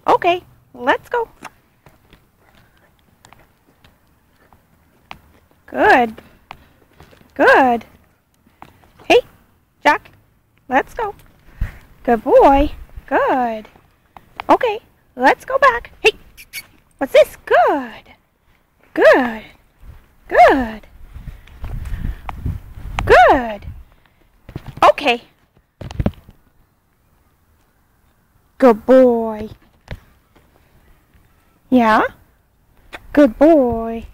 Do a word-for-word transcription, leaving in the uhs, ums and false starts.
Okay, let's go. Good. Good. Hey, Jack, let's go. Good boy. Good. Okay, let's go back. Hey, what's this? Good. Good. Good. Good. Okay. Good boy. Yeah? Good boy.